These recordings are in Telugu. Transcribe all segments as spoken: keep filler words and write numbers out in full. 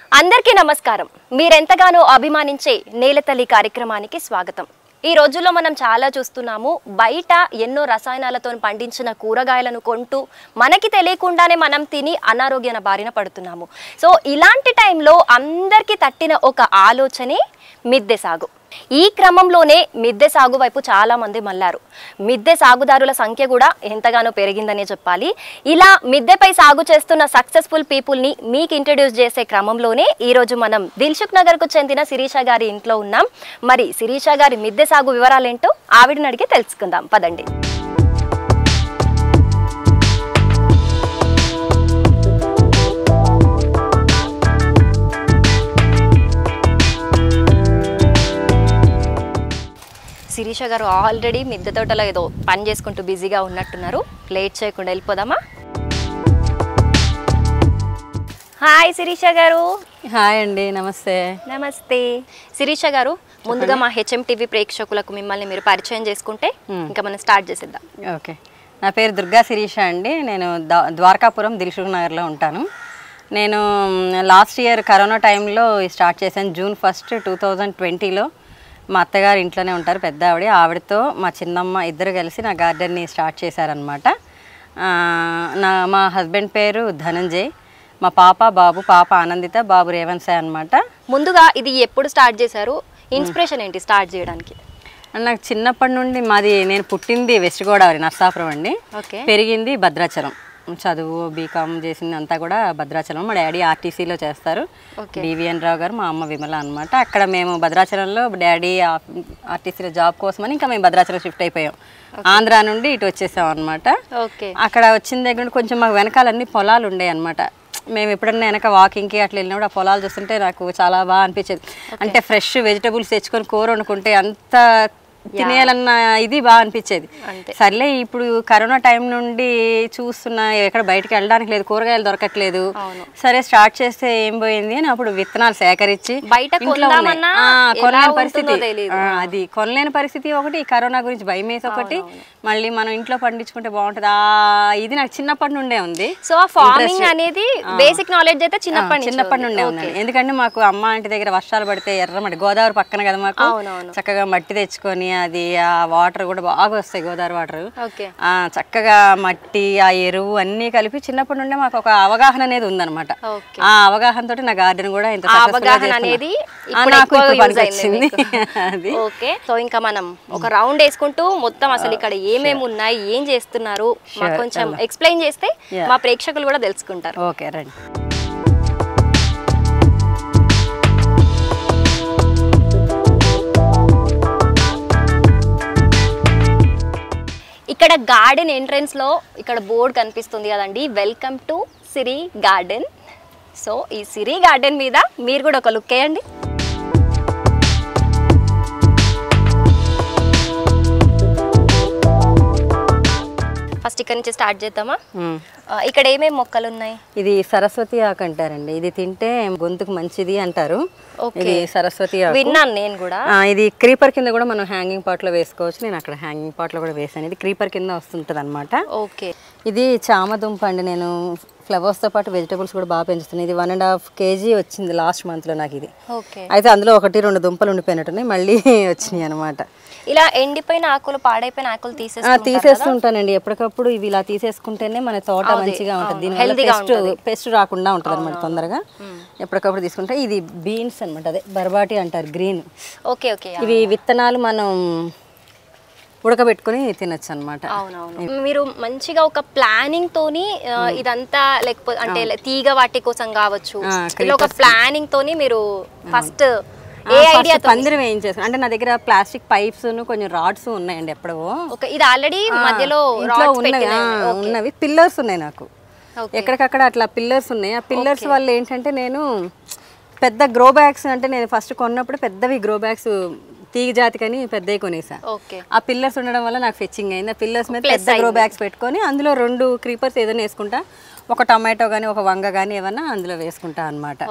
అందరికీ నమస్కారం. మీరెంతగానో అభిమానించే నేలతల్లి కార్యక్రమానికి స్వాగతం. ఈ రోజుల్లో మనం చాలా చూస్తున్నాము, బయట ఎన్నో రసాయనాలతో పండించిన కూరగాయలను కొంటూ మనకి తెలియకుండానే మనం తిని అనారోగ్యాల బారిన పడుతున్నాము. సో ఇలాంటి టైంలో అందరికీ తట్టిన ఒక ఆలోచనే మిద్దె సాగు. ఈ క్రమంలోనే మిద్దె సాగు వైపు చాలా మంది మళ్ళారు. మిద్దె సాగుదారుల సంఖ్య కూడా ఎంతగానో పెరిగిందనే చెప్పాలి. ఇలా మిద్దెపై సాగు చేస్తున్న సక్సెస్ఫుల్ పీపుల్ని మీకు ఇంట్రడ్యూస్ చేసే క్రమంలోనే ఈరోజు మనం దిల్సుఖ్ నగర్కు చెందిన శిరీష గారి ఇంట్లో ఉన్నాం. మరి శిరీష గారి మిద్దె సాగు వివరాలేంటో ఆవిడని అడిగి తెలుసుకుందాం, పదండి. శిరీష గారు ఆల్రెడీ మిద్దె తోటలో ఏదో పని చేసుకుంటూ బిజీగా ఉన్నట్టున్నారు. లేట్ చేయకుండా వెళ్ళిపోదామా? హాయ్ శిరీష గారు. హాయ్ అండి, నమస్తే. నమస్తే శిరీష గారు, ముందుగా మా హెచ్ఎం టీవీ ప్రేక్షకులకు మిమ్మల్ని మీరు పరిచయం చేసుకుంటే ఇంకా మనం స్టార్ట్ చేసేద్దాం. ఓకే, నా పేరు దుర్గా శిరీష అండి. నేను ద్వారకాపురం దిల్సుఖ్ నగర్లో ఉంటాను. నేను లాస్ట్ ఇయర్ కరోనా టైంలో స్టార్ట్ చేశాను. జూన్ ఫస్ట్ టూ థౌజండ్ ట్వంటీలో మా అత్తగారు ఇంట్లోనే ఉంటారు, పెద్ద ఆవిడ. ఆవిడతో మా చిన్నమ్మ ఇద్దరు కలిసి నా గార్డెన్ని స్టార్ట్ చేశారనమాట. నా మా హస్బెండ్ పేరు ధనంజయ్, మా పాప బాబు, పాప ఆనందిత, బాబు రేవంశాయ్ అనమాట. ముందుగా ఇది ఎప్పుడు స్టార్ట్ చేశారు? ఇన్స్పిరేషన్ ఏంటి స్టార్ట్ చేయడానికి? నాకు చిన్నప్పటి నుండి, మాది నేను పుట్టింది వెస్ట్ గోదావరి నర్సాపురం అండి, పెరిగింది భద్రాచలం. చదువు బీకామ్ చేసింది అంతా కూడా భద్రాచలం. మా డాడీ ఆర్టీసీలో చేస్తారు, బివిఎన్ రావు గారు, మా అమ్మ విమల అనమాట. అక్కడ మేము భద్రాచలంలో డాడీ ఆర్టీసీలో జాబ్ కోసమని ఇంకా మేము భద్రాచలం షిఫ్ట్ అయిపోయాం. ఆంధ్ర నుండి ఇటు వచ్చేసాం అనమాట. అక్కడ వచ్చిన దగ్గర కొంచెం మాకు వెనకాలన్నీ పొలాలు ఉండే అనమాట. మేము ఎప్పుడన్నా వెనక వాకింగ్కి అట్లా వెళ్ళినప్పుడు ఆ పొలాలు చూస్తుంటే నాకు చాలా బాగా అనిపించేది. అంటే ఫ్రెష్ వెజిటబుల్స్ తెచ్చుకొని కూర వండుకుంటే అంత తినేయాలన్న ఇది బాగా అనిపించేది. సర్లే, ఇప్పుడు కరోనా టైం నుండి చూస్తున్నా ఎక్కడ బయటకు వెళ్ళడానికి లేదు, కూరగాయలు దొరకట్లేదు. సరే స్టార్ట్ చేస్తే ఏం పోయింది అని అప్పుడు విత్తనాలు సేకరించి ఇంట్లో కొనలేని పరిస్థితి, అది కొనలేని పరిస్థితి ఒకటి, కరోనా గురించి భయం వేసి ఒకటి, మళ్ళీ మనం ఇంట్లో పండించుకుంటే బాగుంటుంది. ఆ ఇది నాకు చిన్నప్పటి నుండే ఉంది. సో ఫార్మింగ్ అనేది బేసిక్ నాలెడ్జ్ అయితే చిన్నప్పటి చిన్నప్పటి నుండే ఉంది. ఎందుకంటే మాకు అమ్మ ఇంటి దగ్గర వర్షాలు పడితే ఎర్రమట్టి, గోదావరి పక్కన కదా మాకు, చక్కగా మట్టి తెచ్చుకొని అది ఆ వాటర్ కూడా బాగా వస్తాయి, గోదావరి వాటర్. ఆ చక్కగా మట్టి, ఆ ఎరువు అన్ని కలిపి చిన్నప్పటి నుండే మాకు ఒక అవగాహన అనేది ఉందన్నమాట. ఆ అవగాహన తోటి నా గార్డెన్ కూడా ఇంత అవగాహన అనేది పనికొచ్చింది. ఓకే, సో ఇంకా మనం ఒక రౌండ్ వేసుకుంటూ మొత్తం అసలు ఇక్కడ ఏమేమి ఉన్నాయి, ఏం చేస్తున్నారు మాకు కొంచెం ఎక్స్ప్లెయిన్ చేస్తే మా ప్రేక్షకులు కూడా తెలుసుకుంటారు. ఓకే రండి. ఇక్కడ గార్డెన్ ఎంట్రన్స్ లో ఇక్కడ బోర్డు కనిపిస్తుంది కదండి, welcome to Siri garden. So ఈ సిరి గార్డెన్ మీద మీరు కూడా ఒక లుక్ వేయండి. ఫస్ట్ ఇక్కడ నుంచి స్టార్ట్ చేద్దామా? ఇక్కడ ఏమేమి మొక్కలు ఉన్నాయి? ఇది సరస్వతి ఆకు అంటారండి. ఇది తింటే గొంతుకు మంచిది అంటారు. ఇది సరస్వతి ఆకు విన్నాను నేను కూడా. ఇది క్రీపర్ కింద కూడా మనం హ్యాంగింగ్ పాట్ లో వేసుకోవచ్చు. నేను అక్కడ హ్యాంగింగ్ పాట్ లో కూడా వేసాను. ఇది క్రీపర్ కింద వస్తుంటది అనమాట. ఓకే, ఇది చామదుంప అండి. నేను ఫ్లవర్స్ తో పాటు వెజిటబుల్స్ కూడా బాగా పెంచుతున్నాయి. ఇది వన్ అండ్ హాఫ్ కేజీ వచ్చింది లాస్ట్ మంత్ లో నాకు ఇది. అయితే అందులో ఒకటి రెండు దుంపలు ఉండిపోయినట్టున్నాయి, మళ్ళీ వచ్చినాయి అనమాట. ఇలా ఎండిపోయిన ఆకులు, పాడైపోయిన ఆకులు తీసేస్తుంటానండి ఎప్పటికప్పుడు. ఇవి ఇలా తీసేసుకుంటేనే మన తోట మంచిగా ఉంటుంది, దీనివల్ల పెస్ట్ పెస్ట్ రాకుండా ఉంటుంది అనమాట తొందరగా. ఎప్పటికప్పుడు తీసుకుంటే ఇది బీన్స్ అనమాట, అదే బర్బాటి అంటారు, గ్రీన్. ఓకే ఓకే, ఇవి విత్తనాలు మనం ఉడకబెట్టుకుని తినొచ్చు అనమాట. అవునవును, మీరు మంచిగా ఒక ప్లానింగ్ తోని ఇదంతా, లేకపోతే అంటే తీగ వాటి కోసం కావచ్చు, ఒక ప్లానింగ్ తోని మీరు ఫస్ట్ పందిరం వేయించేసాను. అంటే నా దగ్గర ప్లాస్టిక్ పైప్స్ కొంచెం రాడ్స్ ఉన్నాయండి ఎప్పుడో. ఇది ఆల్రెడీ మధ్యలో ఉన్నవి పిల్లర్స్ ఉన్నాయి నాకు ఎక్కడికక్కడ, అట్లా పిల్లర్స్ ఉన్నాయి. ఆ పిల్లర్స్ వల్ల ఏంటంటే నేను పెద్ద గ్రో బ్యాగ్స్, అంటే నేను ఫస్ట్ కొన్నప్పుడు పెద్దవి గ్రో బ్యాగ్స్ తీగ జాతికని పెద్దవి కొనేసా. ఆ పిల్లర్స్ ఉండడం వల్ల నాకు ఫెచ్చింగ్ అయింది. ఆ పిల్లర్స్ మీద పెద్ద గ్రో బ్యాగ్స్ పెట్టుకొని అందులో రెండు క్రీపర్స్ ఏదైనా వేసుకుంటా, ఒక టమాటో కానీ ఒక వంగ కానీ ఏమన్నా అందులో వేసుకుంటా అనమాట.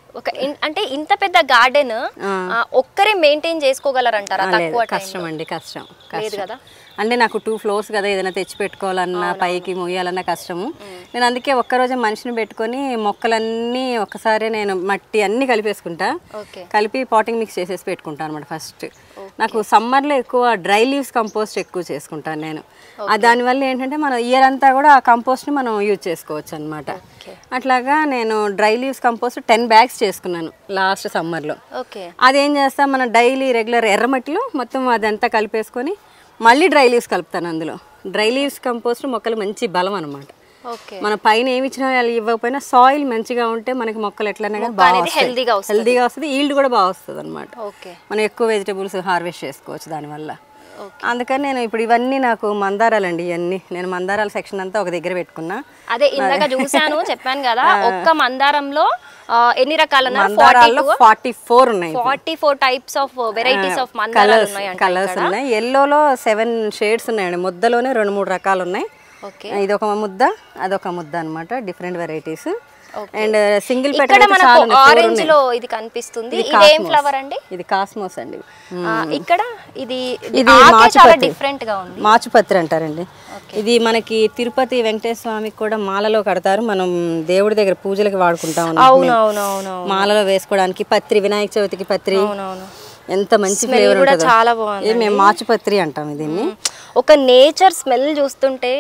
ఒక అంటే ఇంత పెద్ద గార్డెన్ ఒక్కరే మెయింటైన్ చేసుకోగలరంటారా? తక్కువ కష్టం అండి, కష్టం లేదు కదా. అంటే నాకు టూ ఫ్లోర్స్ కదా, ఏదైనా తెచ్చి పెట్టుకోవాలన్నా పైకి మొయ్యాలన్నా కష్టము. నేను అందుకే ఒక్కరోజే మనిషిని పెట్టుకొని మొక్కలన్నీ ఒక్కసారి నేను మట్టి అన్ని కలిపేసుకుంటా, కలిపి పాటింగ్ మిక్స్ చేసేసి పెట్టుకుంటాను అనమాట. ఫస్ట్ నాకు సమ్మర్లో ఎక్కువ డ్రై లీవ్స్ కంపోస్ట్ ఎక్కువ చేసుకుంటాను నేను. దానివల్ల ఏంటంటే మనం ఇయర్ అంతా కూడా ఆ కంపోస్ట్ని మనం యూజ్ చేసుకోవచ్చు అనమాట. అట్లాగా నేను dry leaves compost ten bags చేసుకున్నాను లాస్ట్ సమ్మర్లో. అదేం చేస్తాం, మనం డైలీ రెగ్యులర్ ఎర్రమట్టిలో మొత్తం అదంతా కలిపేసుకొని మళ్ళీ డ్రై లీవ్స్ కలుపుతాను అందులో. డ్రై లీవ్స్ కంపోస్ట్ మొక్కలు మంచి బలం అనమాట. మన పైన ఏమి ఇచ్చినా ఇవ్వకపోయినా సాయిల్ మంచిగా ఉంటే మనకి మొక్కలు ఎట్లనే బాగా హెల్దీగా వస్తుంది, ఈల్డ్ కూడా బాగా వస్తుంది అనమాట. మనం ఎక్కువ వెజిటబుల్స్ హార్వెస్ట్ చేసుకోవచ్చు దానివల్ల. అందుకని నేను ఇప్పుడు ఇవన్నీ నాకు మందారాలండి, ఇవన్నీ నేను మందారాల సెక్షన్ అంతా ఒక దగ్గర పెట్టుకున్నా. అదే ఇందాక చూసాను, చెప్పాను కదా, ఒక్క మందారంలో ఎన్ని రకాల ఫార్టీ ఫోర్ ఉన్నాయి, forty four types of varieties of మందారాలు ఉన్నాయి. కలర్స్ ఉన్నాయి, ఎల్లోలో సెవెన్ షేడ్స్ ఉన్నాయండి, ముద్దలోనే రెండు మూడు రకాలు ఉన్నాయి. ఇది ఒక ముద్ద, అదొక ముద్ద అన్నమాట, different varieties. And single petal orange లో ఇది కనిపిస్తుంది, ఇది ఏం ఫ్లవర్ అండి? ఇది కాస్మోస్ అండి. ఇక్కడ ఇది ఇది చాలా డిఫరెంట్ గా ఉంది, మాచుపత్రి అంటారండి. ఇది మనకి తిరుపతి వెంకటేశ్వర స్వామికి కూడా మాలలో కడతారు, మనం దేవుడి దగ్గర పూజలకి వాడుకుంటాం. మాలలో వేసుకోవడానికి పత్రి, వినాయక చవితికి పత్రి, ఎంత మంచి ఫ్లేవర్ ఉంటుంది, చాలా బాగుంది. మేము మాచుపత్రి అంటాం దీన్ని. ఒక నేచర్ స్మెల్ చూస్తుంటే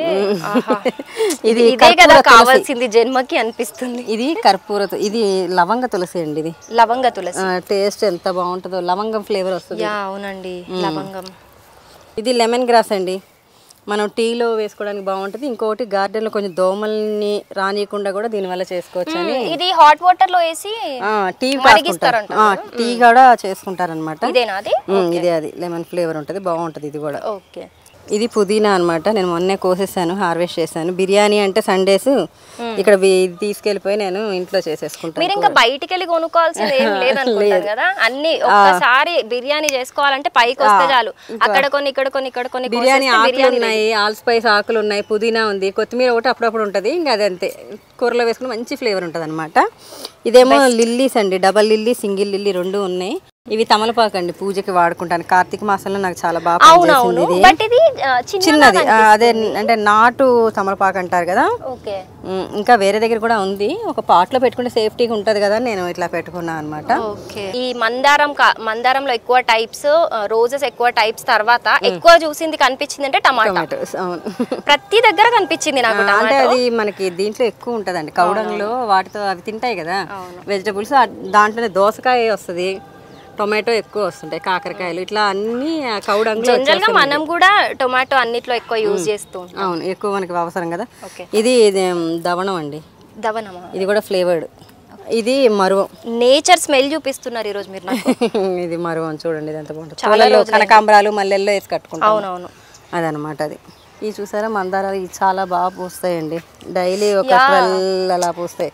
ఇది ఇదే కదా కావాల్సింది జన్మకి అనిపిస్తుంది. ఇది కర్పూర, ఇది లవంగ తులసి అండి. ఇది లవంగ తులసి టేస్ట్ ఎంత బాగుంటుందో, లవంగం ఫ్లేవర్ వస్తుంది. అవునండి, లవంగం. ఇది లెమన్ గ్రాస్ అండి, మనం టీలో వేసుకోవడానికి బాగుంటుంది. ఇంకొకటి గార్డెన్ లో కొంచెం దోమల్ని రానియకుండా కూడా దీనివల్ల చేసుకోవచ్చు అని. ఇది హాట్ వాటర్ లో వేసి టీ టీ కూడా చేసుకుంటారు అనమాట. ఇదే అది లెమన్ ఫ్లేవర్ ఉంటుంది, బాగుంటుంది ఇది కూడా. ఇది పుదీనా అనమాట, నేను మొన్నే కోసేసాను, హార్వెస్ట్ చేశాను. బిర్యానీ అంటే సండేస్ ఇక్కడ తీసుకెళ్లిపోయి నేను ఇంట్లో చేసేసుకుంటాను. మీరు ఇంకా బయటికి వెళ్ళి కొనుక్కోవాల్సింది ఏం లేదనుకుంటారు కదా, అన్ని ఒక్కసారి బిర్యానీ చేసుకోవాలంటే పైకి వస్తే చాలు. అక్కడ కొన్ని ఇక్కడ కొన్ని ఇక్కడ కొన్ని బిర్యానీ ఆకులు ఉన్నాయి, ఆల్ స్పైస్ ఆకులు ఉన్నాయి, పుదీనా ఉంది, కొత్తిమీర ఒకటి అప్పుడప్పుడు ఉంటుంది. ఇంకా అదంతే, కూరలో వేసుకుని మంచి ఫ్లేవర్ ఉంటుంది అనమాట. ఇదేమో లిల్లీస్ అండి, డబల్ లిల్లీ, సింగిల్ లిల్లీ రెండు ఉన్నాయి. ఇవి తమలపాకు అండి, పూజకి వాడుకుంటాను. కార్తీక మాసంలో నాకు చాలా బాగా పనిచేసింది. చిన్నది అదే అంటే నాటు తమలపాకు అంటారు కదా. ఇంకా వేరే దగ్గర కూడా ఉంది, ఒక పాట్ లో పెట్టుకుంటే సేఫ్టీగా ఉంటది కదా, నేను ఇట్లా పెట్టుకున్నాను అనమాట. ఈ మందారం మందారంలో ఎక్కువ టైప్స్, రోజెస్ ఎక్కువ టైప్స్, తర్వాత ఎక్కువ చూసింది కనిపించింది అంటే టమాటోస్. ప్రతి దగ్గర కనిపించింది నాకు. అంటే అది మనకి దీంట్లో ఎక్కువ ఉంటదండి, కౌడంలో వాటితో అవి తింటాయి కదా వెజిటబుల్స్, దాంట్లోనే దోసకాయ వస్తుంది, టొమాటో ఎక్కువ వస్తుంటాయి, కాకరకాయలు, ఇట్లా అన్ని కౌడంలో. జనరల్ గా మనం కూడా టొమాటో అన్నిట్లో ఎక్కువ యూజ్ చేస్తాం. అవును, ఎక్కువ మనకి అవసరం కదా. ఇది దవనం అండి, దవనమా? ఇది కూడా ఫ్లేవర్డ్. ఇది మరువం, నేచర్ స్మెల్ చూపిస్తున్నారు ఈ రోజు మీరు నాకు. ఇది మరువం చూడండి, ఇది ఎంత బాగుంటుంది. కనకాంబరాలు మల్లెల్లో వేసి కట్టుకుంటాం. అవునవును, అదనమాట అది. ఇది చూసారా మందారాలు, ఇది చాలా బాగా పూస్తాయండి, డైలీ ఒక ట్వెల్వ్ అలా పూస్తాయి.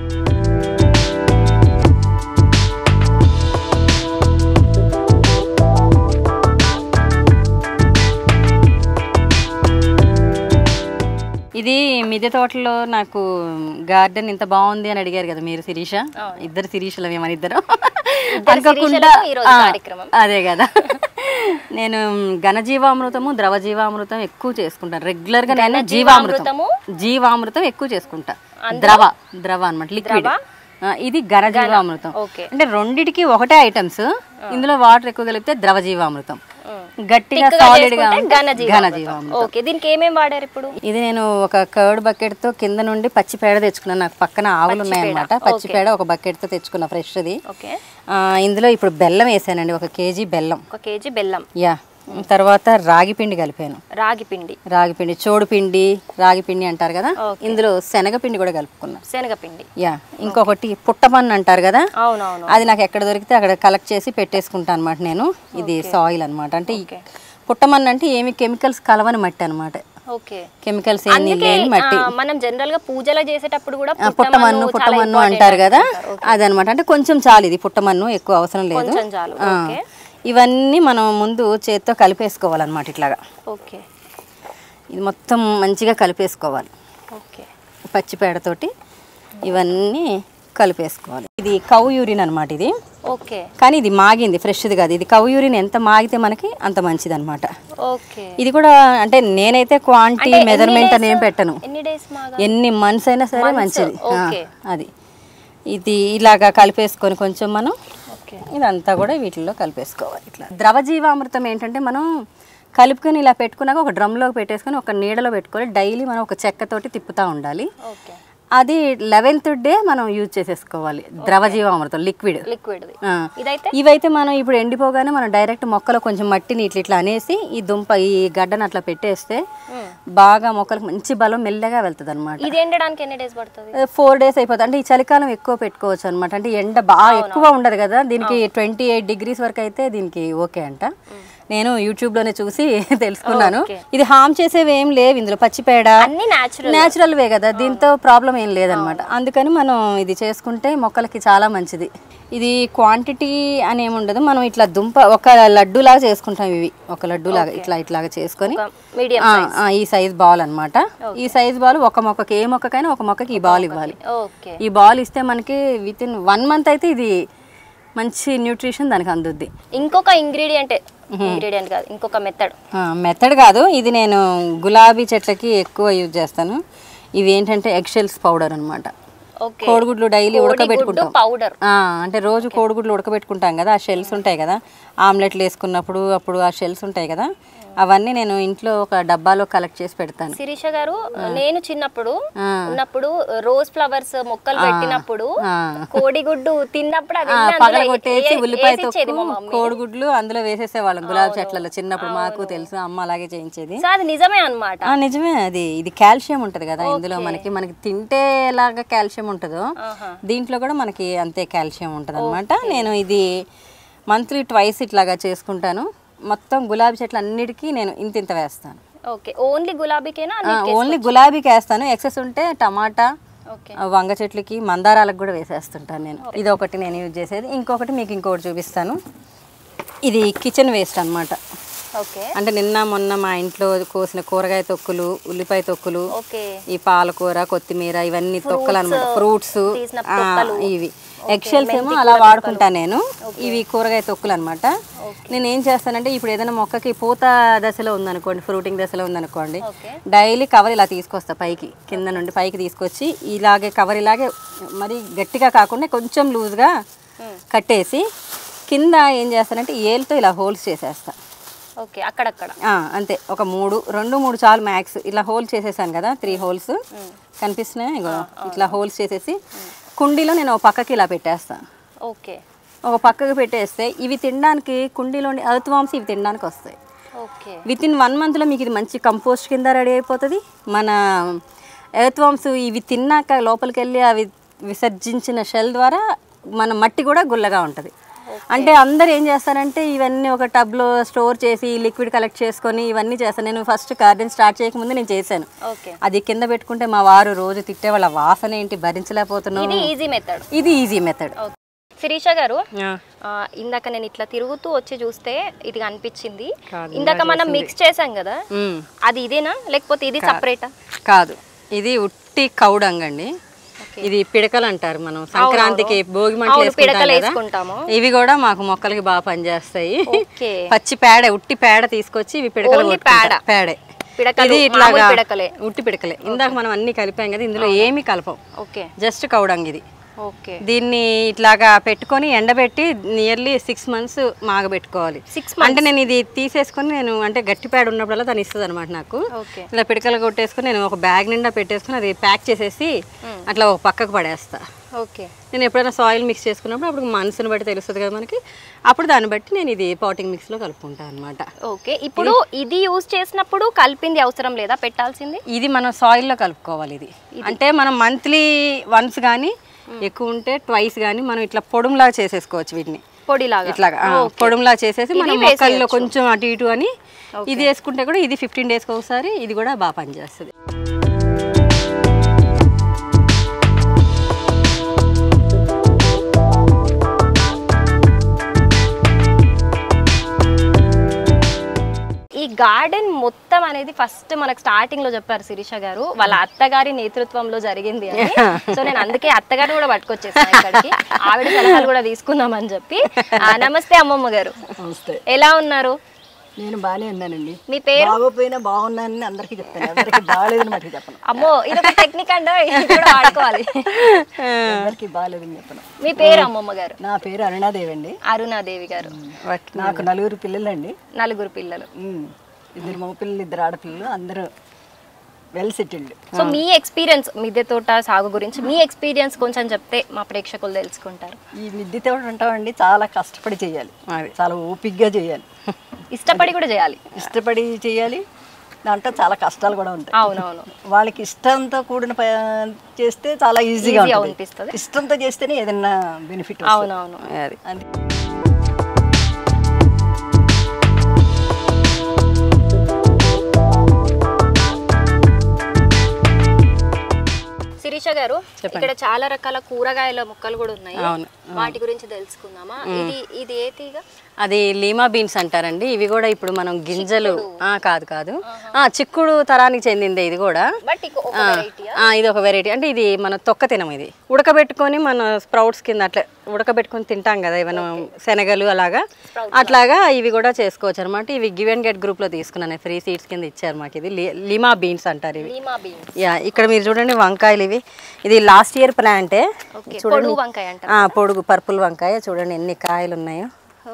ఇది మిద్దె తోటలో నాకు గార్డెన్ ఇంత బాగుంది అని అడిగారు కదా మీరు, శిరీష. ఇద్దరు శిరీషలు మన ఇద్దరు అనుకోకుండా. అదే కదా, నేను ఘనజీవామృతము, ద్రవ జీవామృతం ఎక్కువ చేసుకుంటాను రెగ్యులర్ గా. నేను జీవామృతం జీవామృతం ఎక్కువ చేసుకుంటా, ద్రవ ద్రవ అనమాట, లిక్విడ్. ఇది ఘనజీవామృతం. అంటే రెండిటికి ఒకటే ఐటమ్స్, ఇందులో వాటర్ ఎక్కువ కలిపితే ద్రవ జీవామృతం, గట్టిగా సాలిడ్ గా ఘనజీవామృతం. ఓకే, దీనికి ఏమేమి వాడారు ఇప్పుడు? ఇది నేను ఒక కర్డ్ బకెట్ తో కింద నుండి పచ్చి పేడ తెచ్చుకున్నాను, నాకు పక్కన ఆవులు ఉన్నాయన్నమాట. పచ్చి పేడ ఒక బకెట్ తో తెచ్చుకున్నా, ఫ్రెష్ ది. ఇందులో ఇప్పుడు బెల్లం వేసానండి, ఒక కేజీ బెల్లం. ఒక కేజీ బెల్లం. యా. తర్వాత రాగి పిండి కలిపాను, రాగి పిండి రాగి పిండి చోడు పిండి, రాగి పిండి అంటారు కదా. ఇందులో శనగపిండి కూడా కలుపుకున్నా, శనగపిండి. యా. ఇంకొకటి పుట్టమన్ను అంటారు కదా, అవునవును, అది నాకు ఎక్కడ దొరికితే అక్కడ కలెక్ట్ చేసి పెట్టేసుకుంటా అనమాట నేను. ఇది సాయిల్ అనమాట, అంటే పుట్టమన్ను అంటే ఏమి కెమికల్స్ కలవని మట్టి అనమాట. కెమికల్స్ ఏమి లేని మట్టి. మనం జనరల్ గా పూజలు చేసేటప్పుడు కూడా పుట్టమన్ను పుట్టమన్ను అంటారు కదా, అదనమాట. అంటే కొంచెం చాలు, ఇది పుట్టమన్ను ఎక్కువ అవసరం లేదు. ఇవన్నీ మనం ముందు చేత్తో కలిపేసుకోవాలన్నమాట ఇట్లాగా. ఓకే, ఇది మొత్తం మంచిగా కలిపేసుకోవాలి. ఓకే, పచ్చి పేడతోటి ఇవన్నీ కలిపేసుకోవాలి. ఇది కౌ యూరిన్ అనమాట ఇది. ఓకే. కానీ ఇది మాగింది, ఫ్రెష్ది కాదు. ఇది కౌ యూరిన్ ఎంత మాగితే మనకి అంత మంచిది అనమాట. ఓకే. ఇది కూడా అంటే నేనైతే క్వాంటిటీ మెజర్మెంట్ అని ఏం పెట్టను, ఎన్ని మంత్స్ అయినా సరే మంచిది. అది ఇది ఇలాగా కలిపేసుకొని కొంచెం మనం ఇదంతా కూడా వీటిల్లో కలిపేసుకోవాలి. ఇట్లా ద్రవజీవామృతం ఏంటంటే మనం కలుపుకొని ఇలా పెట్టుకున్నాక ఒక డ్రమ్లోకి పెట్టేసుకొని ఒక నీడలో పెట్టుకొని డైలీ మనం ఒక చెక్కతోటి తిప్పుతూ ఉండాలి. అది లెవెన్త్ డే మనం యూజ్ చేసేసుకోవాలి. ద్రవజీవామృతం లిక్విడ్ లిక్విడ్ ఇవైతే మనం ఇప్పుడు ఎండిపోగానే మనం డైరెక్ట్ మొక్కలో కొంచెం మట్టిని ఇట్లా ఇట్లా అనేసి ఈ దుంప ఈ గడ్డను అట్లా పెట్టేస్తే బాగా మొక్కలకు మంచి బలం మెల్లగా వెళ్తుంది అనమాట. ఫోర్ డేస్ అయిపోతుంది. అంటే ఈ చలికాలం ఎక్కువ పెట్టుకోవచ్చు అనమాట. అంటే ఎండ బాగా ఎక్కువ ఉండదు కదా దీనికి. ట్వంటీ ఎయిట్ డిగ్రీస్ వరకు అయితే దీనికి ఓకే అంట. నేను యూట్యూబ్ లోనే చూసి తెలుసుకున్నాను. ఇది హామ్ చేసేవి ఏం లేవు ఇందులో, పచ్చిపేడ న్యాచురల్ వే కదా, దీంతో ప్రాబ్లం ఏం లేదనమాట. అందుకని మనం ఇది చేసుకుంటే మొక్కలకి చాలా మంచిది. ఇది క్వాంటిటీ అని ఏమి ఉండదు, మనం ఇట్లా దుంప ఒక లడ్డు లాగా చేసుకుంటాం. ఇవి ఒక లడ్డు లాగా ఇట్లా ఇట్లాగా చేసుకొని ఈ సైజ్ బాల్ అనమాట. ఈ సైజ్ బాల్ ఒక మొక్కకి, ఏ మొక్కకైనా ఒక మొక్కకి ఈ బాల్ ఇవ్వాలి. ఈ బాల్ ఇస్తే మనకి విత్ ఇన్ వన్ మంత్ అయితే ఇది మంచి న్యూట్రిషన్ దానికి అందుద్ది. ఇంకొక ఇంగ్రీడియంట్ ఇంగ్రీడియంట్ కాదు, ఇంకొక మెథడ్ మెథడ్ కాదు ఇది, నేను గులాబీ చెట్లకి ఎక్కువ యూజ్ చేస్తాను. ఇవి ఏంటంటే ఎగ్షెల్స్ పౌడర్ అనమాట. కోడిగుడ్లు డైలీ ఉడకబెట్టుకుంటాం పౌడర్. అంటే రోజు కోడిగుడ్లు ఉడకబెట్టుకుంటాం కదా, ఆ షెల్స్ ఉంటాయి కదా, ఆమ్లెట్లు వేసుకున్నప్పుడు అప్పుడు ఆ షెల్స్ ఉంటాయి కదా, అవన్నీ నేను ఇంట్లో ఒక డబ్బాలో కలెక్ట్ చేసి పెడతాను. శిరీష గారు, నేను చిన్నప్పుడు ఉన్నప్పుడు రోజ్ ఫ్లవర్స్ మొక్కలు పెట్టినప్పుడు కోడిగుడ్డు తిన్నప్పుడు పగలగొట్టేసి ఉల్లిపాయ తొక్కు కోడిగుడ్లు అందులో వేసేసేవాళ్ళం గులాబీ చెట్లలో. చిన్నప్పుడు మాకు తెలుసు, అమ్మ అలాగే చేయించేది. అది నిజమే అన్నమాట. నిజమే. అది ఇది కాల్షియం ఉంటది కదా ఇందులో. మనకి మనకి తింటే ఎలాగా కాల్షియం ఉంటుందో దీంట్లో కూడా మనకి అంతే కాల్షియం ఉంటది అనమాట. నేను ఇది మంత్లీ ట్వైస్ ఇట్లాగా చేసుకుంటాను. మొత్తం గులాబీ చెట్లు అన్నిటికీ నేను ఇంత ఇంత వేస్తాను. ఓకే. ఓన్లీ గులాబీకేనా? ఓన్లీ గులాబీకి వేస్తాను. ఎక్సెస్ ఉంటే టమాటా, వంగ చెట్లకి, మందారాలకు కూడా వేసేస్తుంటాను నేను. ఇది ఒకటి నేను యూజ్ చేసేది. ఇంకొకటి మీకు ఇంకొకటి చూపిస్తాను. ఇది కిచెన్ వేస్ట్ అనమాట. అంటే నిన్న మొన్న మా ఇంట్లో కోసిన కూరగాయ తొక్కులు, ఉల్లిపాయ తొక్కులు, ఈ పాలకూర, కొత్తిమీర, ఇవన్నీ తొక్కలు అనమాట. ఫ్రూట్స్ ఇవి ఎగ్షెల్స్ ఏమో అలా వాడుకుంటాను నేను. ఇవి కూరగాయ తొక్కులు అనమాట. నేను ఏం చేస్తానంటే ఇప్పుడు ఏదైనా మొక్కకి పూత దశలో ఉందనుకోండి, ఫ్రూటింగ్ దశలో ఉందనుకోండి, డైలీ కవర్ ఇలా తీసుకొస్తా పైకి, కింద నుండి పైకి తీసుకొచ్చి ఇలాగే కవర్ ఇలాగే మరి గట్టిగా కాకుండా కొంచెం లూజ్గా కట్టేసి కింద ఏం చేస్తానంటే ఏలుతో ఇలా హోల్స్ చేసేస్తా. ఓకే. అక్కడక్కడ అంతే, ఒక మూడు రెండు మూడు చాలు మ్యాక్స్. ఇలా హోల్స్ చేసేసాను కదా, త్రీ హోల్స్ కనిపిస్తున్నాయి. ఇట్లా హోల్స్ చేసేసి కుండీలో నేను ఒక పక్కకి ఇలా పెట్టేస్తాను. ఓకే. ఒక పక్కకి పెట్టేస్తే ఇవి తినడానికి, కుండీలోని ఎర్త్ వామ్స్ ఇవి తినడానికి వస్తాయి. విత్ ఇన్ వన్ మంత్లో మీకు ఇది మంచి కంపోస్ట్ కింద రెడీ అయిపోతుంది. మన ఎర్త్ వామ్స్ ఇవి తిన్నాక లోపలికి వెళ్ళి అవి విసర్జించిన షెల్ ద్వారా మన మట్టి కూడా గుల్లగా ఉంటుంది. అంటే అందరు ఏం చేస్తారంటే ఇవన్నీ ఒక టబ్లో స్టోర్ చేసి లిక్విడ్ కలెక్ట్ చేసుకొని ఇవన్నీ చేస్తాను. నేను ఫస్ట్ గార్డెన్ స్టార్ట్ చేయకముందు నేను చేశాను. అది కింద పెట్టుకుంటే మా వారు రోజు తిట్టే వాళ్ళ వాసన ఏంటి భరించలేకపోతున్నాను. ఇది ఈజీ మెథడ్. ఇది ఈజీ మెథడ్. శిరీష గారు, ఇందాక నేను ఇట్లా తిరుగుతూ వచ్చి చూస్తే ఇది అనిపించింది. ఇందాక మనం మిక్స్ చేసాం కదా, అది ఇదేనా లేకపోతే ఇది సపరేటా? కాదు, ఇది ఉట్టి కౌడంగండి. ఇది పిడకలు అంటారు. మనం సంక్రాంతికి భోగి మంటలు వేసుకుంటాము. ఇవి కూడా మాకు మొక్కలకి బాగా పనిచేస్తాయి. పచ్చి పేడ, ఉట్టి పేడ తీసుకొచ్చి ఇవి పిడకలు పేడే. ఇది ఇట్లాగా ఉట్టి పిడకలే. ఇందాక మనం అన్ని కలిపాం కదా, ఇందులో ఏమి కలపం, జస్ట్ కౌడంగ్ ఇది. దీన్ని ఇట్లాగా పెట్టుకొని ఎండబెట్టి నియర్లీ సిక్స్ మంత్స్ మాగబెట్టుకోవాలి. అంటే నేను ఇది తీసేసుకొని నేను అంటే గట్టి పేడ ఉన్నప్పుడల్లా దాన్ని ఇస్తుంది అనమాట నాకు. ఇలా పిడకలు కొట్టేసుకొని నేను ఒక బ్యాగ్ నిండా పెట్టేసుకుని అది ప్యాక్ చేసేసి అట్లా ఒక పక్కకు పడేస్తా. నేను ఎప్పుడైనా సాయిల్ మిక్స్ చేసుకున్నప్పుడు అప్పుడు మనసుని బట్టి తెలుస్తుంది కదా మనకి, అప్పుడు దాన్ని బట్టి నేను ఇది పాటింగ్ మిక్స్ లో కలుపుకుంటాను అనమాట. ఓకే. ఇప్పుడు ఇది యూజ్ చేసినప్పుడు కలిపింది అవసరం లేదా, పెట్టాల్సింది? ఇది మనం సాయిల్ లో కలుపుకోవాలి. ఇది అంటే మనం మంత్లీ వన్స్ కానీ ఎక్కువ ఉంటే ట్వైస్ కానీ మనం ఇట్లా పొడుములాగా చేసేసుకోవచ్చు. వీటిని పొడిలాగా ఇట్లాగా పొడుములాగా చేసేసి మనం మొక్కల్లో కొంచెం అటు ఇటు అని ఇది వేసుకుంటే కూడా ఇది ఫిఫ్టీన్ డేస్కి ఒకసారి ఇది కూడా బాగా పనిచేస్తుంది. ఈ గార్డెన్ మొత్తం అనేది ఫస్ట్ మనకు స్టార్టింగ్ లో చెప్పారు శిరీష గారు వాళ్ళ అత్తగారి నేతృత్వంలో జరిగింది అని. సో నేను అందుకే అత్తగారిని కూడా పట్టుకొచ్చేసాను ఇక్కడికి, ఆవిడ సలహాలు కూడా తీసుకుందాం అని చెప్పి. నమస్తే అమ్మమ్మ గారు, ఎలా ఉన్నారు? నేను బాగానే ఉన్నానండి. మీ పేరు? బాగోపోయినా బాగున్నానని అందరికీ చెప్తాను, అందరికీ బాగాలేదని మటుకు చెప్పను. అమ్మో ఇది ఒక టెక్నిక్ అండి, ఇది కూడా వాడుకోవాలి. అందరికీ బాగాలేదని చెప్పను. మీ పేరు అమ్మమ్మ గారు? నా పేరు అరుణాదేవి అండి. అరుణాదేవి గారు. నాకు నలుగురు పిల్లలండి. నలుగురు పిల్లలు. ఇద్దరు మగ పిల్లలు, ఇద్దరు ఆడపిల్లలు, అందరూ వెల్ సెటిల్డ్. సో మీ ఎక్స్పీరియన్స్ మిద్దె తోట సాగు గురించి మీ ఎక్స్పీరియన్స్ కొంచెం చెప్తే మా ప్రేక్షకులు తెలుసుకుంటారు. ఈ మిద్దె తోట అంటామండి చాలా కష్టపడి చేయాలి, చాలా ఓపిక్గా చేయాలి, ఇష్టపడి కూడా చేయాలి. ఇష్టపడి చేయాలి, దాంట్లో చాలా కష్టాలు కూడా ఉంటాయి. అవునవును. వాళ్ళకి ఇష్టంతో కూడిన చేస్తే చాలా ఈజీగా అనిపిస్తుంది. ఇష్టంతో చేస్తేనే ఏదైనా బెనిఫిట్. అవునవును. అది శిరీష గారు, ఇక్కడ చాలా రకాల కూరగాయల మొక్కలు కూడా ఉన్నాయి, వాటి గురించి తెలుసుకుందామా? ఇది ఇది ఏ తీగ? అది లీమా బీన్స్ అంటారండి. ఇవి కూడా ఇప్పుడు మనం గింజలు కాదు కాదు చిక్కుడు తరానికి చెందిందే ఇది కూడా. ఇది ఒక వెరైటీ అంటే ఇది మన తొక్క తినం, ఇది ఉడకబెట్టుకొని మన స్ప్రౌట్స్ కింద అట్లా ఉడకబెట్టుకొని తింటాం కదా ఏమైనా శనగలు అలాగా, అట్లాగా ఇవి కూడా చేసుకోవచ్చు అనమాట. ఇవి గివ్ అండ్ గెట్ గ్రూప్ లో తీసుకున్నాను, ఫ్రీ సీడ్స్ కింద ఇచ్చారు మాకు. ఇది లీమా బీన్స్ అంటారు ఇవి. యా, ఇక్కడ మీరు చూడండి వంకాయలు ఇవి. ఇది లాస్ట్ ఇయర్ ప్లాంటే చూడండి, పొడుగు పర్పుల్ వంకాయ చూడండి ఎన్ని కాయలు ఉన్నాయో.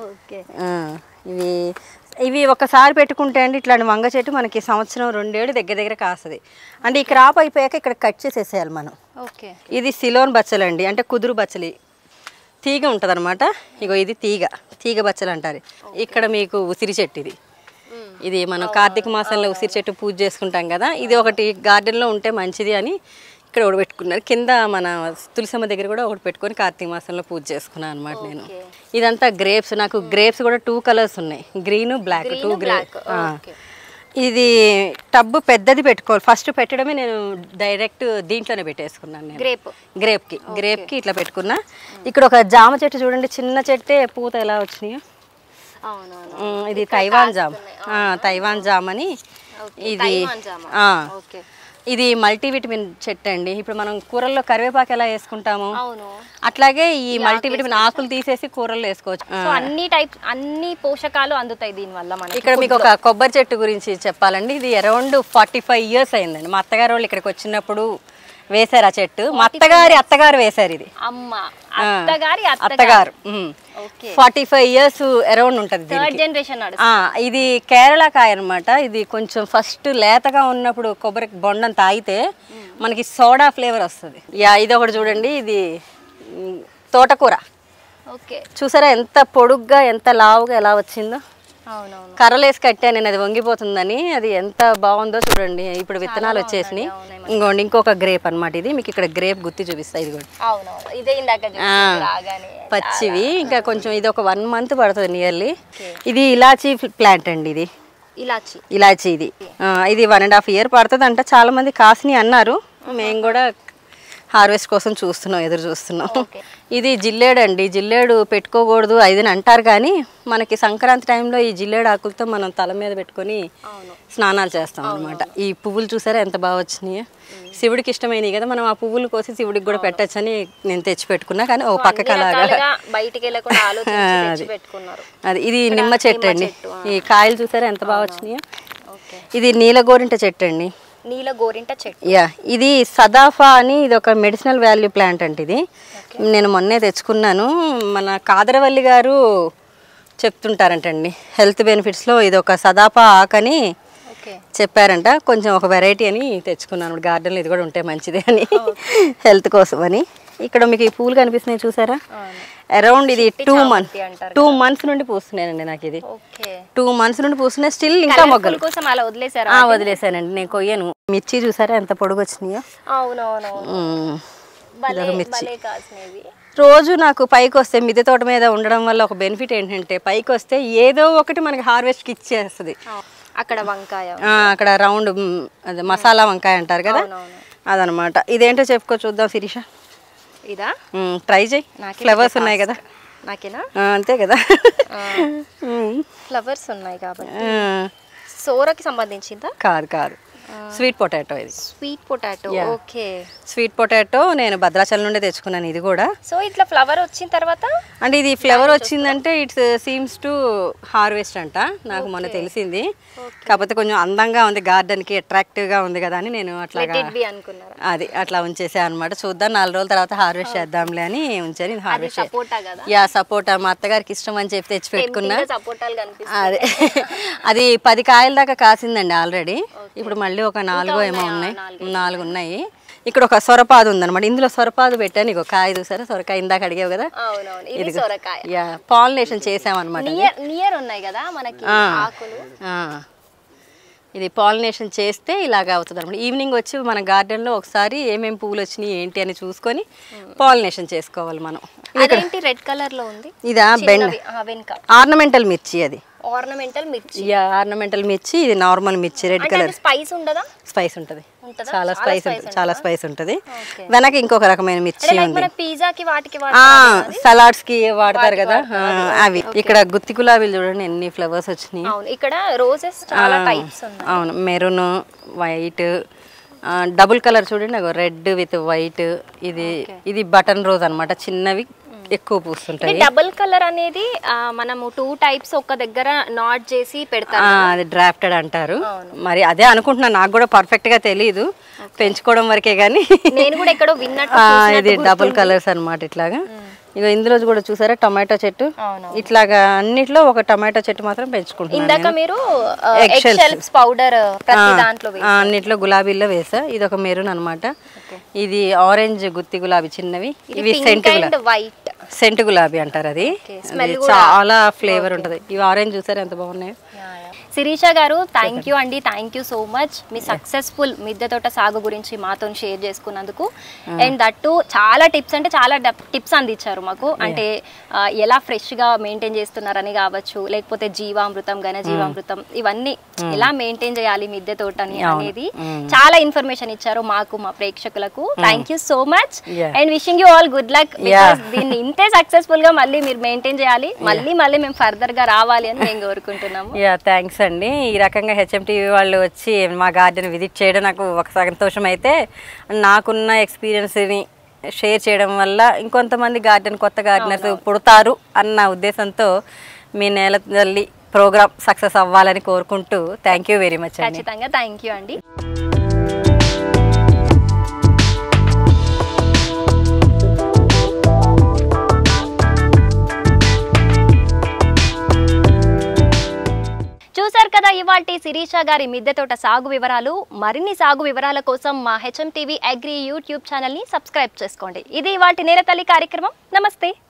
ఇవి ఇవి ఒకసారి పెట్టుకుంటే అండి ఇట్లాంటి వంగ చెట్టు మనకి సంవత్సరం రెండేళ్ళు దగ్గర దగ్గర కాస్తుంది. అంటే ఈ క్రాప్ అయిపోయాక ఇక్కడ కట్ చేసేసేయాలి మనం. ఇది సిలోన్ బచ్చలు అండి, అంటే కుదురు బచ్చలి తీగ ఉంటుంది అనమాట. ఇగో ఇది తీగ తీగ బచ్చలు అంటారు. ఇక్కడ మీకు ఉసిరి చెట్టు, ఇది ఇది మనం కార్తీక మాసంలో ఉసిరి చెట్టు పూజ చేసుకుంటాం కదా, ఇది ఒకటి గార్డెన్లో ఉంటే మంచిది అని ఇక్కడ ఒకటి పెట్టుకున్నారు. కింద మన తులసమ్మ దగ్గర కూడా ఒకటి పెట్టుకొని కార్తీక మాసంలో పూజ చేసుకున్నాను అనమాట నేను. ఇదంతా గ్రేప్స్, నాకు గ్రేప్స్ కూడా టూ కలర్స్ ఉన్నాయి, గ్రీన్ బ్లాక్, టూ గ్రేప్. ఇది టబ్బు పెద్దది పెట్టుకోవాలి, ఫస్ట్ పెట్టడమే నేను డైరెక్ట్ దీంట్లోనే పెట్టేసుకున్నాను నేను. గ్రేప్ గ్రేప్కి గ్రేప్కి ఇట్లా పెట్టుకున్నా. ఇక్కడ ఒక జామ చెట్టు చూడండి, చిన్న చెట్టే పూత ఎలా వచ్చినాయో. ఇది తైవాన్ జామ్, తైవాన్ జామ్ అని. ఇది ఇది మల్టీవిటమిన్ చెట్టు అండి. ఇప్పుడు మనం కూరల్లో కరివేపాకు ఎలా వేసుకుంటాము అట్లాగే ఈ మల్టీవిటమిన్ ఆకులు తీసేసి కూరల్లో వేసుకోవచ్చు. అన్ని టైప్ అన్ని పోషకాలు అందుతాయి దీని వల్ల మనకి. ఇక్కడ మీకు ఒక కొబ్బరి చెట్టు గురించి చెప్పాలండి. ఇది అరౌండ్ ఫార్టీ ఫైవ్ ఇయర్స్ అయిందండి. మా అత్తగారు వాళ్ళు ఇక్కడికి వచ్చినప్పుడు వేశారు ఆ చెట్టు. మా అత్తగారి అత్తగారు వేశారు ఇది. అత్తగారు ఫార్టీ ఫైవ్ ఇయర్స్ అరౌండ్ ఉంటుంది. ఇది కేరళ కాయ అనమాట. ఇది కొంచెం ఫస్ట్ లేతగా ఉన్నప్పుడు కొబ్బరి బొండం తాగితే మనకి సోడా ఫ్లేవర్ వస్తుంది. యా, ఇది ఒకటి చూడండి, ఇది తోటకూర. చూసారా ఎంత పొడుగ్గా ఎంత లావుగా ఎలా వచ్చిందో. కర్రలేసి కట్టాను నేను, అది వంగిపోతుందని. అది ఎంత బాగుందో చూడండి. ఇప్పుడు విత్తనాలు వచ్చేసినాయి. ఇంకోండి ఇంకొక గ్రేప్ అనమాట. ఇది మీకు ఇక్కడ గ్రేప్ గుత్తి చూపిస్తాయి. ఇది కూడా పచ్చివి. ఇంకా కొంచెం ఇది ఒక వన్ మంత్ పడుతుంది నియర్లీ. ఇది ఇలాచీ ప్లాంట్ అండి. ఇది ఇలాచీ ఇలాచీ ఇది ఇది వన్ అండ్ హాఫ్ ఇయర్ పడుతుంది అంట. చాలా మంది కాసిని అన్నారు. మేము కూడా హార్వెస్ట్ కోసం చూస్తున్నాం, ఎదురు చూస్తున్నాం. ఇది జిల్లేడు అండి. జిల్లేడు పెట్టుకోకూడదు ఐదని అంటారు, కానీ మనకి సంక్రాంతి టైంలో ఈ జిల్లేడు ఆకులతో మనం తల మీద పెట్టుకొని స్నానాలు చేస్తాం అనమాట. ఈ పువ్వులు చూసారా ఎంత బాగా వచ్చినాయి. శివుడికి ఇష్టమైనవి కదా, మనం ఆ పువ్వులు కోసి శివుడికి కూడా పెట్టచ్చని నేను తెచ్చి పెట్టుకున్నా. కానీ ఓ పక్కకి అలాగా అది. ఇది నిమ్మ చెట్టు అండి. ఈ కాయలు చూసారా ఎంత బాగా వచ్చినాయో. ఇది నీలగోరింట చెట్టు అండి. నీలగోరింట చెట్టు. యా, ఇది సదాఫా అని, ఇది ఒక మెడిసినల్ వాల్యూ ప్లాంట్ అంటే. ఇది నేను మొన్నే తెచ్చుకున్నాను. మన కాదరవల్లి గారు చెప్తుంటారంటండి హెల్త్ బెనిఫిట్స్లో. ఇది ఒక సదాఫా ఆకని చెప్పారంట. కొంచెం ఒక వెరైటీ అని తెచ్చుకున్నాను. గార్డెన్లో ఇది కూడా ఉంటే మంచిదే అని, హెల్త్ కోసం అని. ఇక్కడ మీకు ఈ పూలు కనిపిస్తున్నాయి చూసారా, అరౌండ్ ఇది టూ మంత్స్ టూ మంత్స్ నుండి పూస్తున్నాయండి నాకు. ఇది టూ మంత్స్ నుండి పూస్తున్నాయి. స్టిల్ ఇంకా మొగ్గలు వదిలేసానండి, నేను కొయ్యను. మిర్చి చూసారా ఎంత పొడుగు వచ్చినాయో. మిర్చి రోజు నాకు పైకి వస్తే మిద్దె తోట మీద ఉండడం వల్ల ఒక బెనిఫిట్ ఏంటంటే, పైకి వస్తే ఏదో ఒకటి మనకి హార్వెస్ట్కి ఇచ్చేస్తుంది. అక్కడ వంకాయ, అక్కడ రౌండ్ అదే మసాలా వంకాయ అంటారు కదా, అదనమాట. ఇదేంటో చెప్పుకో చూద్దాం శిరీష. ఇదా ట్రై చేయి. ఫ్లవర్స్ ఉన్నాయి కదా, నాకేనా? అంతే కదా, ఫ్లవర్స్ ఉన్నాయి కాబట్టి. సోరకి సంబంధించిందా? కాదు కాదు, స్వీట్ పొటాటో. ఇది sweet potato. Okay, sweet potato నేను భద్రాచలం నుండి తెచ్చుకున్నాను. ఇది కూడా సో ఇట్లా ఫ్లవర్ వచ్చిన తర్వాత అంటే ఇది ఫ్లవర్ వచ్చిందంటే ఇట్స్ సీమ్స్ టు హార్వెస్ట్ అంట, నాకు మొన్న తెలిసింది. కాకపోతే కొంచెం అందంగా ఉంది, గార్డెన్కి అట్రాక్టివ్గా ఉంది కదా అని నేను అట్లాగా అది అట్లా ఉంచేసా అనమాట. చూద్దాం నాలుగు రోజుల తర్వాత హార్వెస్ట్ చేద్దాంలే అని ఉంచాను. ఇది హార్వెస్ట్ యా సపోటా, మా అత్తగారికి ఇష్టం అని చెప్పి తెచ్చి పెట్టుకున్నా. అదే అది పది కాయల దాకా కాసిందండి ఆల్రెడీ. ఇప్పుడు మళ్ళీ ఒక నాలుగో ఏమో ఉన్నాయి, నాలుగు ఉన్నాయి. ఇక్కడ ఒక సొరపాదు ఉందన్నమాట, ఇందులో సొరపాదు పెట్టాను. ఇగో కాయ చూసారా, సొరకాయ ఇందాక అడిగావు కదా, యా పాలినేషన్ చేసామన్నమాట. ఇది పాలినేషన్ చేస్తే ఇలాగా అవుతుంది అనమాట. ఈవినింగ్ వచ్చి మన గార్డెన్లో ఒకసారి ఏమేమి పువ్వులు వచ్చినాయి ఏంటి అని చూసుకొని పాలినేషన్ చేసుకోవాలి మనం. రెడ్ కలర్ లో ఉంది, ఇదా బెండ్ ఆర్నమెంటల్ మిర్చి. అది ఆర్నమెంటల్ మిర్చి. యా ఆర్నమెంటల్ మిర్చి, ఇది నార్మల్ మిర్చి రెడ్ కలర్. స్పైస్ ఉండదా? స్పైస్ ఉంటుంది, చాలా స్పైస్ ఉంటుంది, చాలా స్పైస్ ఉంటుంది. వెనక ఇంకొక రకమైన మిర్చి ఉంది, పిజ్జాకి వాటికి సలాడ్స్ కి వాడతారు కదా అవి. ఇక్కడ గుత్తి గులాబీలు చూడండి ఎన్ని ఫ్లవర్స్ వచ్చినాయి. ఇక్కడ రోజెస్ చాలా టైప్స్ ఉన్నాయి. అవును, మెరూన్, వైట్, డబుల్ కలర్ చూడండి, రెడ్ విత్ వైట్. ఇది ఇది బటన్ రోజ్ అన్నమాట, చిన్నవి ఎక్కువ పూస్తుంటాయి. డబుల్ కలర్ అనేది మనము టూ టైప్స్ ఒక దగ్గర నాట్ చేసి పెడతారు, అది డ్రాఫ్టెడ్ అంటారు. మరి అదే అనుకుంటున్నా, నాకు కూడా పర్ఫెక్ట్ గా తెలియదు, పెంచుకోవడం వరకే గానీ నేను కూడా ఎక్కడో విన్నట్టు. ఇది డబుల్ కలర్స్ అన్నమాట. ఇట్లాగా ఇక ఇందులో కూడా చూసారా టమాటో చెట్టు, ఇట్లాగా అన్నిట్లో ఒక టమాటో చెట్టు మాత్రం పెంచుకుంటున్నాను. మీరు పౌడర్ అన్నిట్లో గులాబీల్లో వేసా. ఇది ఒక మెరూన్ అన్నమాట, ఇది ఆరెంజ్ గుత్తి గులాబీ చిన్నవి, ఇవి సెంట్ వైట్ సెంట్ గులాబీ అంటారు. అది చాలా ఫ్లేవర్ ఉంటది. ఇవి ఆరెంజ్ చూసారా ఎంత బాగున్నాయి. శిరీష గారు థ్యాంక్ యూ అండి, థ్యాంక్ యూ సో మచ్. మీ సక్సెస్ఫుల్ మిద్దె తోట సాగు గురించి మాతో షేర్ చేసుకున్నందుకు. అండ్ దట్టు చాలా టిప్స్ అంటే చాలా టిప్స్ అందించారు మాకు. అంటే ఎలా ఫ్రెష్గా మెయింటైన్ చేస్తున్నారని కావచ్చు, లేకపోతే జీవామృతం ఘన జీవామృతం ఇవన్నీ ఎలా మెయింటైన్ చేయాలి మిద్దె తోటని అనేది చాలా ఇన్ఫర్మేషన్ ఇచ్చారు మాకు, మా ప్రేక్షకులకు. Thank you so much and wishing you all good luck. దీన్ని ఇంతే సక్సెస్ఫుల్ గా మళ్ళీ మీరు మెయింటైన్ చేయాలి, మళ్ళీ మళ్ళీ మేము ఫర్దర్ గా రావాలి అని మేము కోరుకుంటున్నాము. థ్యాంక్స్ అండి. ఈ రకంగా హెచ్ఎం టీవీ వాళ్ళు వచ్చి మా గార్డెన్ విజిట్ చేయడం నాకు ఒక సంతోషం. అయితే నాకున్న ఎక్స్పీరియన్స్ని షేర్ చేయడం వల్ల ఇంకొంతమంది గార్డెన్ కొత్త గార్డెనర్స్ పుడతారు అన్న ఉద్దేశంతో మీ నేల తల్లి ప్రోగ్రామ్ సక్సెస్ అవ్వాలని కోరుకుంటూ థ్యాంక్ యూ వెరీ మచ్. ఖచ్చితంగా థ్యాంక్ యూ అండి. చూసారు కదా ఇవాల్టి శిరీష గారి మిద్దె తోట సాగు వివరాలు. మరిన్ని సాగు వివరాల కోసం మా HM TV agri YouTube channel ని సబ్స్క్రైబ్ చేసుకోండి. ఇది ఇవాల్టి నేల తల్లి కార్యక్రమం. నమస్తే.